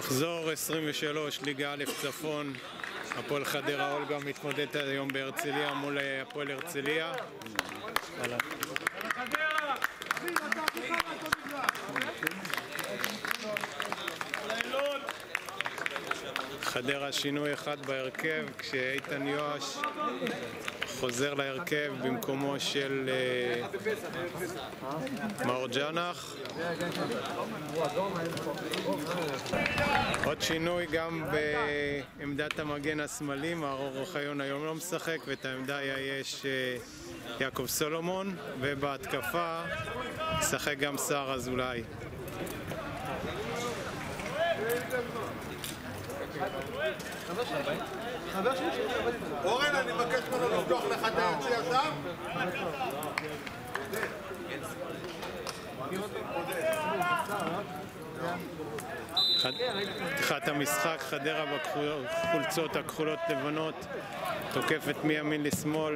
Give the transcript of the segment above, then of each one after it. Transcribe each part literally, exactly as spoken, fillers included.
מחזור עשרים ושלוש, ליגה א' צפון. הפועל חדרה אולגה מתמודדת היום בהרצליה מול הפועל הרצליה. חדרה שינוי אחד בהרכב, כשאיתן יואש חוזר להרכב במקומו של מאור ג'נח. עוד שינוי גם בעמדת המגן השמאלי, מאור אוחיון היום לא משחק, ואת העמדה יש יעקב סולומון, ובהתקפה משחק גם סער אזולאי. אורן, אני מבקש ממנו לפתוח לך את היציע שם. פתיחת המשחק, חדרה בחולצות הכחולות לבנות, תוקפת מימין לשמאל.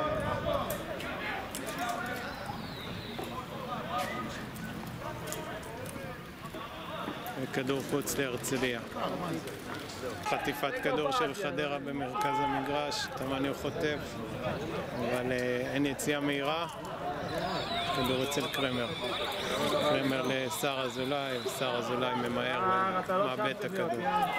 וכדור חוץ להרצליה. חטיפת כדור של חדרה במרכז המגרש, תמניו חוטף, אבל אין יציאה מהירה. כדור אצל קרמר. קרמר לסער אזולאי, וסער אזולאי ממהר ומאבד את הכדור.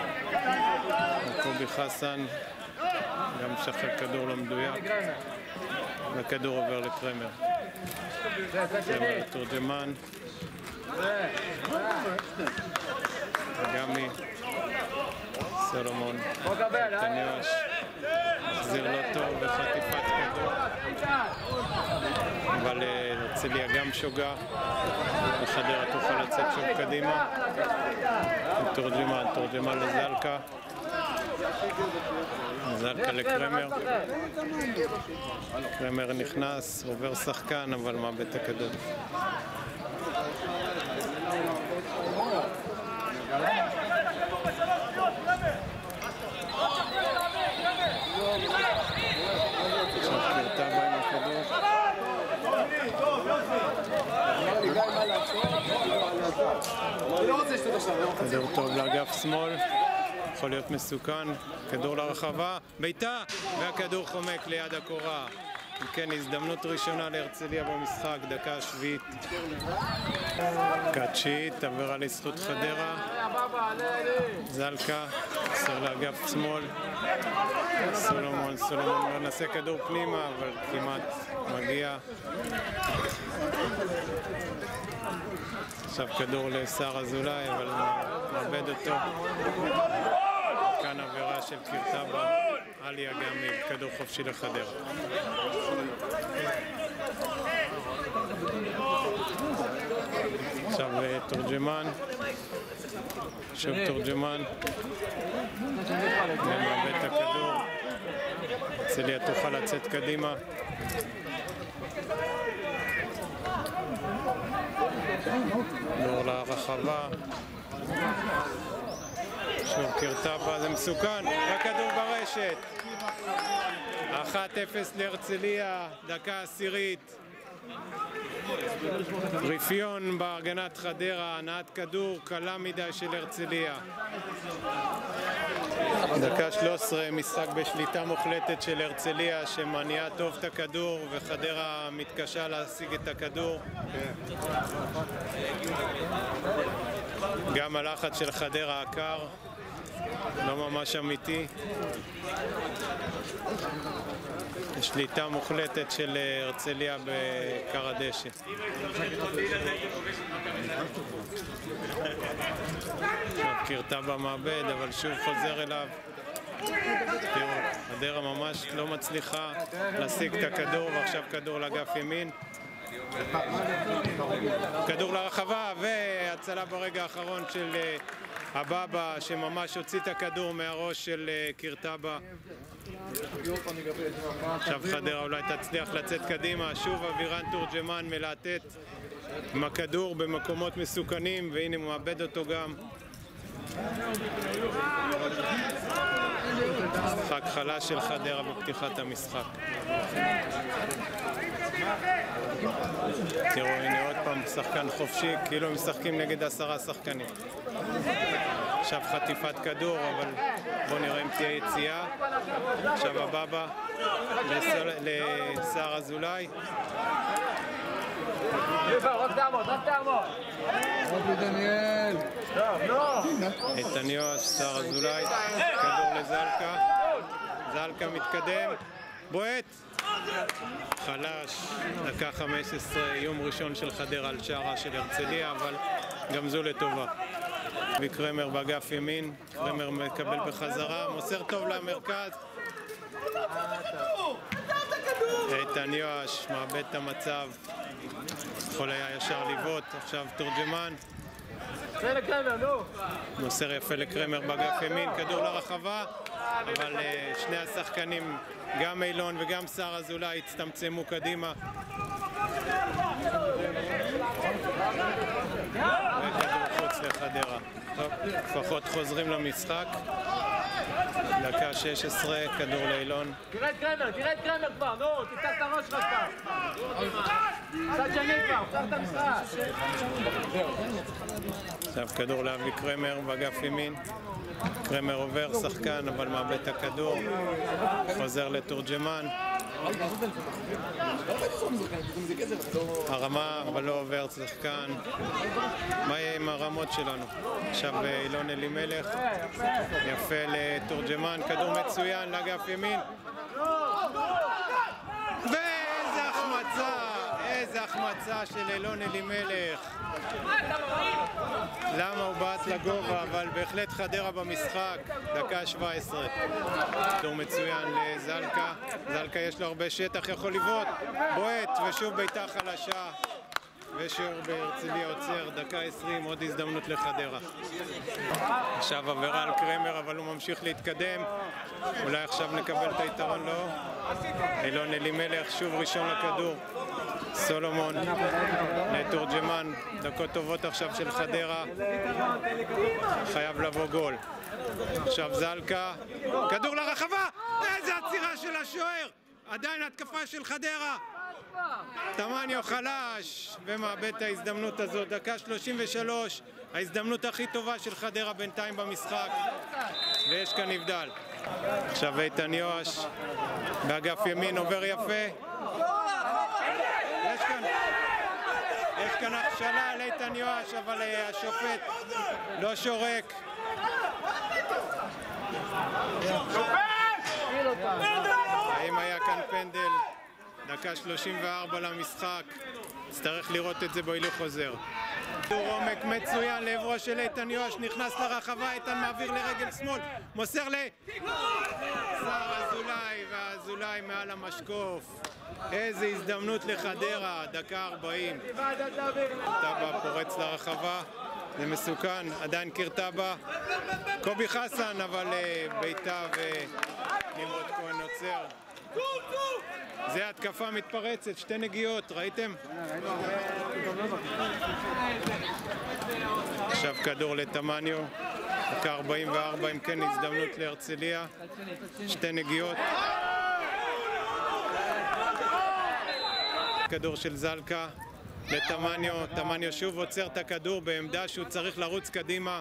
קובי חסן גם משחרר כדור לא מדויק, והכדור עובר לקרמר. קרמר לתורג'מן. וגם סולומון, איתן יואש מחזיר לא טוב בחטיפת כדור, אבל הרצליה גם שוגה וחדרה תוכל לצאת שוב קדימה. תורג'מן, תורג'מן לזלקה, זלקה לקרמר. קרמר נכנס, עובר שחקן אבל מאבד את הכדור. עכשיו קרטבה עם הכדור. כדור טוב לאגף שמאל, יכול להיות מסוכן. כדור לרחבה, ביתה, והכדור חומק ליד הקורה. כן, הזדמנות ראשונה להרצליה במשחק, דקה שביעית. דקה תשיעית, עבירה לזכות חדרה. זלקה, עשר לאגף שמאל. סולומון, סולומון לא נעשה כדור פנימה, אבל כמעט מגיע. עכשיו כדור לסער אזולאי, אבל מאבד אותו. כאן עבירה של קרטבה, עליה גם כדור חופשי לחדרה. עכשיו תורג'מן, שוב תורג'מן, ומאבד את הכדור. הרצליה תוכל לצאת קדימה. דור לרחבה. שוב קרטבה, זה מסוכן, והכדור ברשת. אחת אפס להרצליה, דקה עשירית. רפיון בהגנת חדרה, הנעת כדור קלה מדי של הרצליה. דקה שלוש עשרה, משחק בשליטה מוחלטת של הרצליה שמניעה טוב את הכדור, וחדרה מתקשה להשיג את הכדור. גם הלחץ של חדרה הקר, לא ממש אמיתי. שליטה מוחלטת של הרצליה בקר הדשא. קרטבה מאבד, אבל שוב חוזר אליו. תראו, חדרה ממש לא מצליחה להשיג את הכדור, ועכשיו כדור לאגף ימין. כדור לרחבה, והצלה ברגע האחרון של הבאבא, שממש הוציא את הכדור מהראש של קרטבה. עכשיו חדרה אולי תצליח לצאת קדימה, שוב אבירן תורג'מן מלהטט עם הכדור במקומות מסוכנים, והנה הוא מאבד אותו גם. משחק חלש של חדרה בפתיחת המשחק. תראו, הנה עוד פעם שחקן חופשי, כאילו משחקים נגד עשרה שחקנים. עכשיו חטיפת כדור, אבל בואו נראה אם תהיה יציאה. עכשיו הבאבא לסער אזולאי. איתן יואש, סער אזולאי, כדור לזלקה. זלקה מתקדם, בועט. חלש, דקה חמש עשרה, יום ראשון של חדרה על שערה של הרצליה, אבל גם זו לטובה. וקרמר באגף ימין, קרמר מקבל בחזרה, מוסר טוב למרכז. איתן יואש מאבד את המצב, יכול היה ישר לבעוט, עכשיו תורג'מן. מוסר יפה לקרמר באגף ימין, כדור לרחבה, אבל uh, שני השחקנים, גם אילון וגם סער אזולאי, הצטמצמו קדימה. וכדור חוץ לחדרה. טוב, לפחות חוזרים למשחק. דקה שש עשרה, כדור לאילון. תראה את קרמר, תראה את קרמר כבר, נו, תפתח את הראש שלך כבר. צד שני כבר, פתח את המשחק. עכשיו כדור לאבי קרמר באגף ימין. קרמר עובר שחקן, אבל מאבד את הכדור. חוזר לתורג'מן. הרמה, אבל לא עובר שחקן. מה יהיה עם הרמות שלנו? עכשיו אילון אלימלך. יפה לתורג'מן, כדור מצוין לאגף ימין. ואיזה החמצה! איזה החמצה של אילון אלימלך. למה הוא בעט לגובה, אבל בהחלט חדרה במשחק. דקה שבע עשרה. כדור מצוין לזלקה. זלקה יש לו הרבה שטח, יכול לבעוט. בועט, ושוב בעיטה חלשה. ושוב בהרצליה עוצר, דקה עשרים, עוד הזדמנות לחדרה. עכשיו עבירה על קרמר, אבל הוא ממשיך להתקדם. אולי עכשיו נקבל את היתרון, לא? אילון אלימלך, שוב ראשון לכדור. סולומון לתורג'מן, דקות טובות עכשיו של חדרה. חייב לבוא גול. עכשיו זלקה, כדור לרחבה! איזה עצירה של השוער! עדיין התקפה של חדרה. תמניו חלש ומאבד את ההזדמנות הזאת. דקה שלושים ושלוש, ההזדמנות הכי טובה של חדרה בינתיים במשחק, ויש כאן נבדל. עכשיו איתן יואש באגף ימין עובר יפה. יש כאן יש כאן הכשלה על איתן יואש, אבל השופט לא שורק. האם היה כאן פנדל? דקה שלושים וארבע למשחק, נצטרך לראות את זה בהילוך חוזר. כדור עומק מצוין לעברו של איתן יואש, נכנס לרחבה, איתן מעביר לרגל שמאל, מוסר לסער אזולאי, והאזולאי מעל המשקוף. איזה הזדמנות לחדרה, דקה ארבעים. טאבה פורץ לרחבה, זה מסוכן, עדיין קרטאבה. קובי חסן, אבל ביתה ונמרוד כהן עוצר. זה התקפה מתפרצת, שתי נגיעות, ראיתם? עכשיו כדור לתמניו, דקה ארבעים וארבע, אם כן הזדמנות להרצליה, שתי נגיעות. כדור של זלקה לתמניו, תמניו שוב עוצר את הכדור בעמדה שהוא צריך לרוץ קדימה.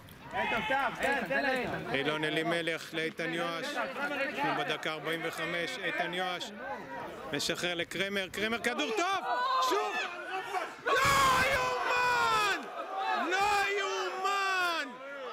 אילון אלימלך לאיתן יואש, אנחנו בדקה ארבעים וחמש, איתן יואש משחרר לקרמר, קרמר כדור טוב, שוב! לא יאומן! לא יאומן!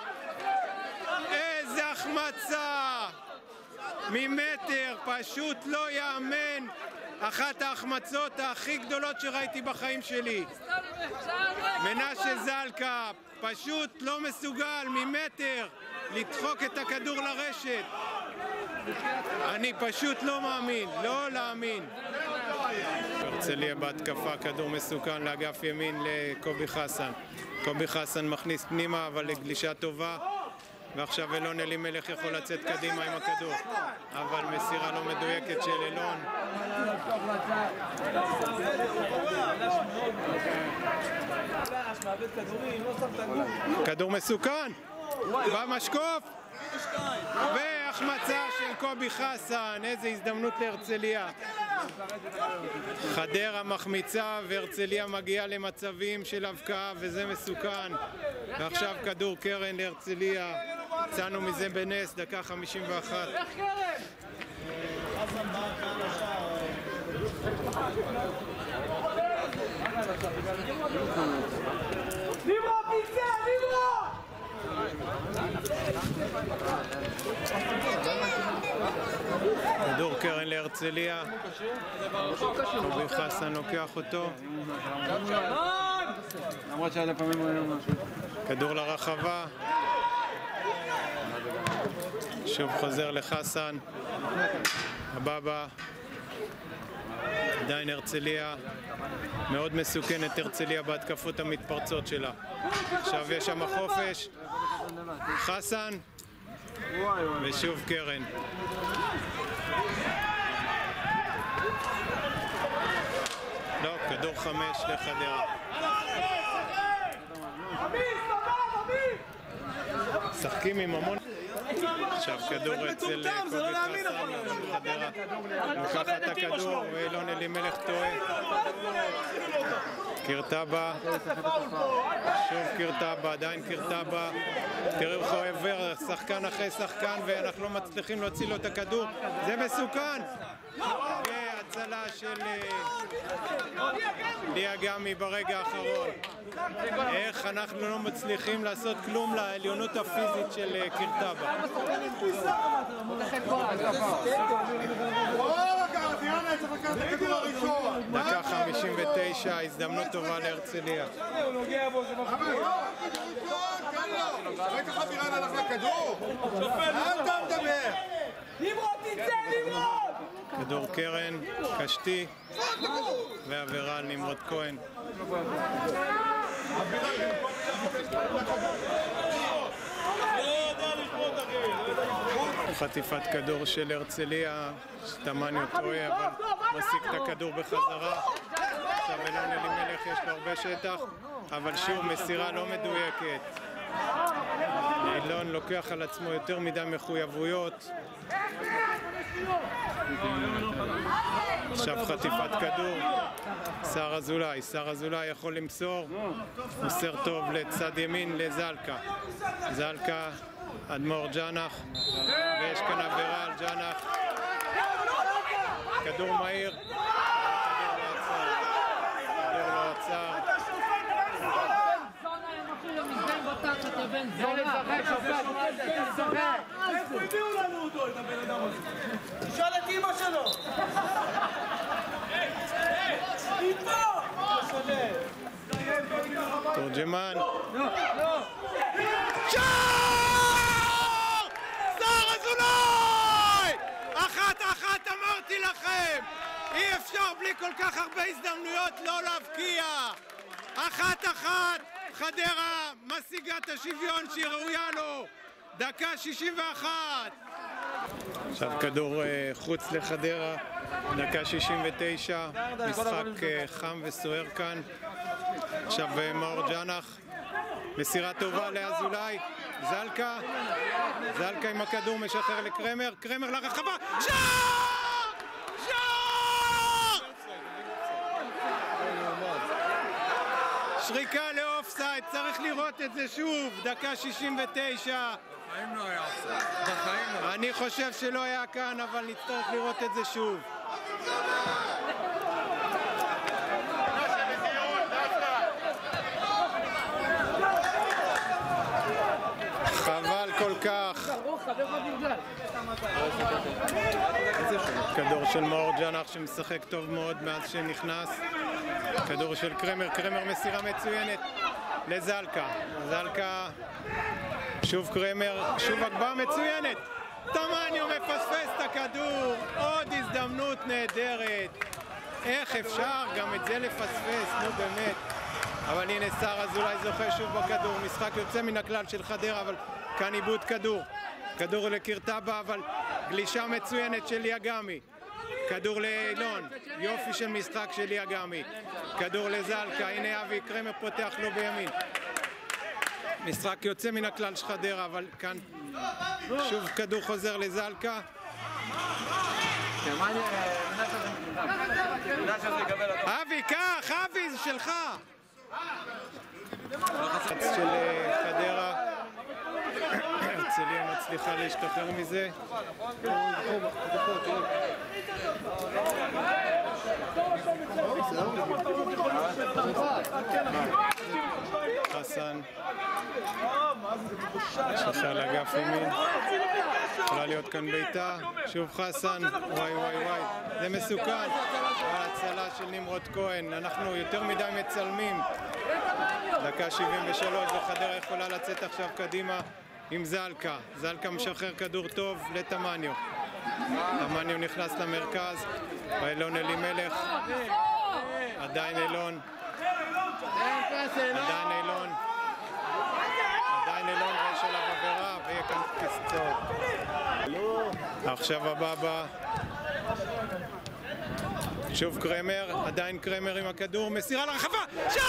איזה החמצה! ממטר, פשוט לא יאמן! אחת ההחמצות הכי גדולות שראיתי בחיים שלי. מנשה זלקה פשוט לא מסוגל ממטר לדחוק את הכדור לרשת. אני פשוט לא מאמין, לא להאמין. הרצליה בהתקפה, כדור מסוכן לאגף ימין לקובי חסן. קובי חסן מכניס פנימה, אבל לגלישה טובה. ועכשיו אילון אלימלך יכול לצאת קדימה עם הכדור, אבל מסירה לא מדויקת של אילון. כדור מסוכן במשקוף, והחמצה של קובי חסן. איזה הזדמנות להרצליה, חדרה מחמיצה והרצליה מגיעה למצבים של הבקעה וזה מסוכן. ועכשיו כדור קרן להרצליה. יצאנו מזה בנס, דקה חמישים ואחת. ליברו פיצה, ליברו! כדור קרן להרצליה. רובי חסן לוקח אותו. למרות שעד הפעמים הוא היה משהו. כדור לרחבה. שוב חוזר לחסן. הבבא. עדיין הרצליה. מאוד מסוכנת הרצליה בהתקפות המתפרצות שלה. עכשיו יש שם חופש. חסן. ושוב קרן. לא, כדור חמש לחדרה. משחקים עם המון. עכשיו כדור אצל קובי חסן, חדרה לוקחת את הכדור ואילון אלימלך טועה. קרטבה, שוב קרטבה, עדיין קרטבה. תראו איך הוא עובר שחקן אחרי שחקן ואנחנו לא מצליחים להוציא לו את הכדור. זה מסוכן! והצלה של ליה גמי ברגע האחרון. איך אנחנו לא מצליחים לעשות כלום לעליונות הפיזית של קרטבה. דקה חמישים ותשע, הזדמנות טובה להרצליה. ראית חבירן הלך לכדור? מה אתה מדבר? ליברו תצא, ליברו! כדור קרן, קשתי ועבירה על נמרוד כהן. חטיפת כדור של הרצליה, שטמניו טועה אבל משיג את הכדור בחזרה. עכשיו אילון אלימלך יש לו הרבה שטח אבל שוב מסירה לא מדויקת. אילון לוקח על עצמו יותר מדי מחויבויות. עכשיו חטיפת כדור. שר אזולאי, שר אזולאי יכול למסור. מוסר טוב לצד ימין לזלקה. זלקה, אדמור ג'נח. ויש כאן עבירה על ג'נח. כדור מהיר. כדור לא עצר. איפה הביאו לנו אותו, את הבן אדם הזה? תשאל את אמא שלו! תורג'מן. שער! שר אזולאי! אחת אחת אמרתי לכם! אי אפשר בלי כל כך הרבה הזדמנויות לא להבקיע! אחת אחת! חדרה משיגה את השוויון שהיא ראויה לו! דקה שישים ואחת! עכשיו כדור חוץ לחדרה, דקה שישים ותשע, משחק חם וסוער כאן. עכשיו מאור ג'נח, מסירה טובה לאזולאי, זלקה, זלקה עם הכדור משחרר לקרמר, קרמר לרחבה, שער! שער! שריקה לאופסייד, צריך לראות את זה שוב, דקה שישים ותשע. בחיים לא היה אופסייד. בחיים לא. אני חושב שלא היה כאן, אבל נצטרך לראות את זה שוב. חבל כל כך. כדור של מאור ג'נח שמשחק טוב מאוד מאז שנכנס. כדור של קרמר, קרמר מסירה מצוינת לזלקה. זלקה, שוב קרמר, שוב הגבהה מצוינת. טמניו מפספס את הכדור, עוד הזדמנות נהדרת. איך אפשר גם את זה לפספס, נו באמת. אבל הנה שר אזולאי זוכה שוב בכדור, משחק יוצא מן הכלל של חדרה, אבל כאן איבוד כדור. כדור לקרטבה, אבל גלישה מצוינת של ליה גמי. כדור לאילון, יופי של משחק של ליה גמי. כדור לזלקה, הנה אבי קרמר פותח לו בימין. משחק יוצא מן הכלל של חדרה, אבל כאן שוב כדור חוזר לזלקה. אבי, קח, אבי, זה שלך! לחץ של חדרה, הרצליה מצליחה להשתחרר מזה. חסן שחרר לאגף ימין, יכולה להיות כאן ביתה, שוב חסן, וואי וואי וואי, זה מסוכן. ההצלה של נמרוד כהן, אנחנו יותר מדי מצלמים. דקה שבעים ושלוש וחדרה יכולה לצאת עכשיו קדימה עם זלקה. זלקה משחרר כדור טוב לתמניו. תמניו נכנס למרכז, ואילון אלימלך, עדיין אילון, עדיין אילון, עדיין אילון ויש עליו עבירה ויהיה כאן כסצור. עכשיו הבא, שוב קרמר, עדיין קרמר עם הכדור, מסירה לרחבה, שער!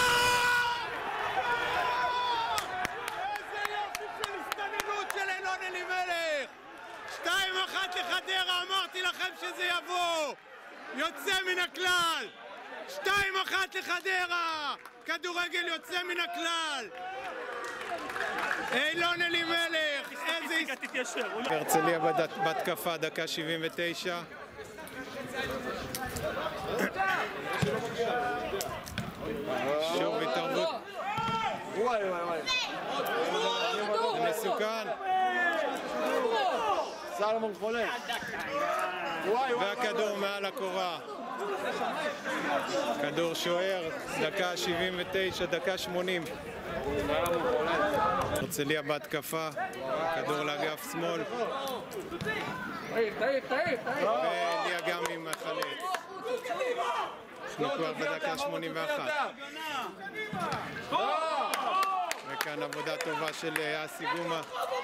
איזה יופי של הסתננות של אילון אלימלך! שתיים אחת לחדרה, אמרתי לכם שזה יבוא! יוצא מן הכלל! שתיים אחת לחדרה! כדורגל יוצא מן הכלל! אילון אלימלך! איזה... הרצליה בהתקפה, דקה שבעים ותשע. שוב התערבות. זה מסוכן. סלומון חולה. והכדור מעל הקורה. כדור שוער, דקה שבעים ותשע, דקה שמונים. הרצליה בהתקפה, כדור לאגף שמאל. וליה גם עם החלץ. אנחנו כבר בדקה שמונים ואחת. וכאן עבודה טובה של אסי גומה.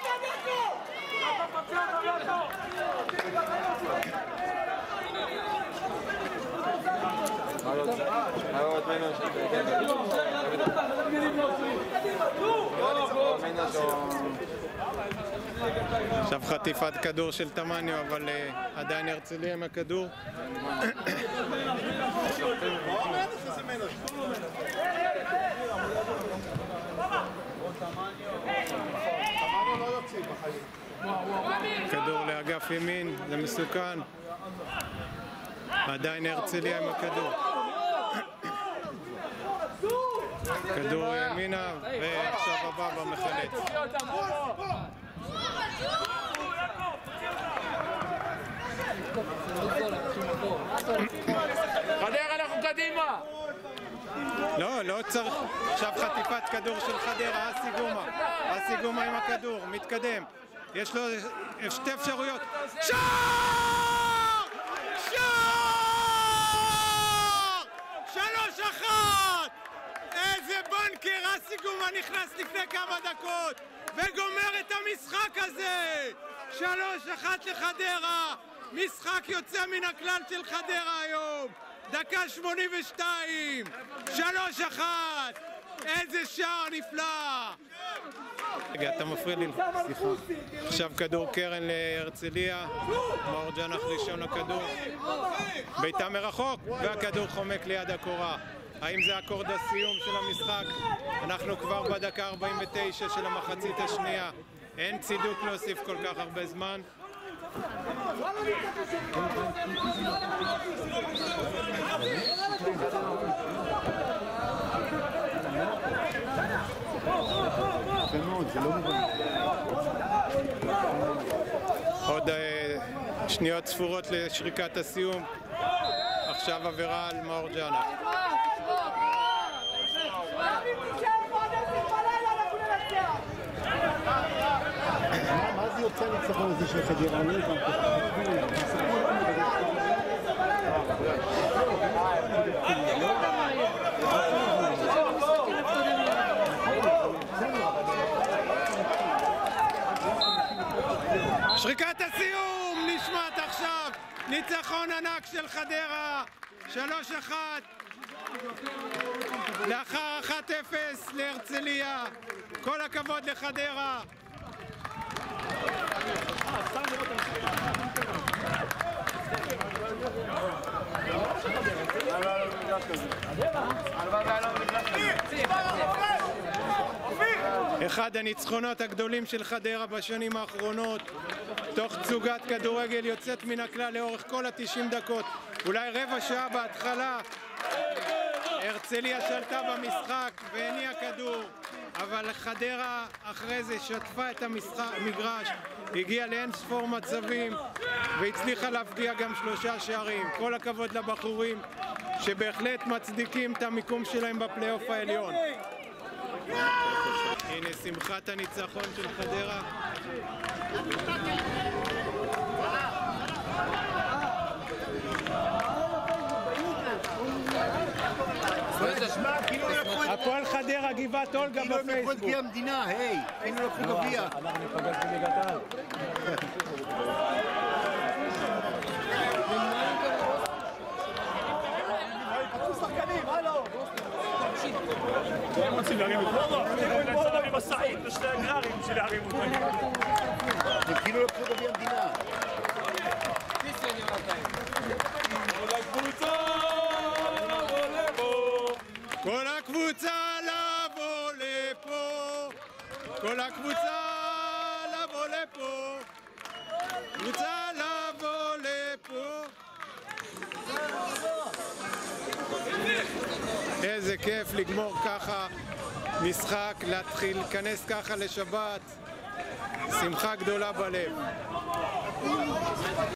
עכשיו חטיפת כדור של תמניו, אבל עדיין הרצליה עם הכדור. כדור לאגף ימין, זה מסוכן. עדיין הרצליה עם הכדור. כדור ימינה, ועכשיו הבא במחלץ. חדרה, אנחנו קדימה! לא, לא צריך. עכשיו חטיפת כדור של חדרה, אסי גומה. אסי גומה עם הכדור, מתקדם. יש לו שתי אפשרויות. שער! שער! שלוש אחת! איזה בנקר, אסי גומה נכנס לפני כמה דקות וגומר את המשחק הזה! שלוש אחת לחדרה! משחק יוצא מן הכלל של חדרה היום! דקה שמונים ושתיים! שלוש אחת! איזה שער נפלא! רגע, אתה מפריע לי, סליחה. עכשיו כדור קרן להרצליה, מאור ג'נח ראשון הכדור, ביתה מרחוק, והכדור חומק ליד הקורה. האם זה אקורד הסיום של המשחק? אנחנו כבר בדקה ארבעים ותשע של המחצית השנייה. אין צידוק להוסיף כל כך הרבה זמן. עוד שניות ספורות לשריקת הסיום. עכשיו עבירה על מאור ג'נח. מה זה יוצא לצפון הזה של חדרה? אני לא שריקת הסיום נשמעת עכשיו. ניצחון ענק של חדרה, שלוש אחת לאחר אחת אפס להרצליה. כל הכבוד לחדרה. אה, אחד הניצחונות הגדולים של חדרה בשנים האחרונות, תוך תצוגת כדורגל יוצאת מן הכלל לאורך כל ה-תשעים דקות, אולי רבע שעה בהתחלה. הרצליה שלטה במשחק והניעה כדור, אבל חדרה אחרי זה שטפה את המגרש, הגיעה לאין ספור מצבים והצליחה להפגיע גם שלושה שערים. כל הכבוד לבחורים שבהחלט מצדיקים את המיקום שלהם בפלייאוף העליון. הנה שמחת הניצחון של חדרה. הפועל חדרה גבעת אולגה בפייסבוק. כאילו הם לקחו את גביע המדינה, היי, כאילו לקחו גביע. אנחנו נפגש בליגת העל. הם רוצים להרים אותם. הם רוצים להרים מסעית בשתי הגררים בשביל להרים אותם. הם כאילו לקחו גביע המדינה. כל הקבוצה לבוא לפה, כל הקבוצה לבוא לפה, קבוצה לבוא לפה. איזה כיף לגמור ככה משחק, להתחיל להיכנס ככה לשבת, שמחה גדולה בלב.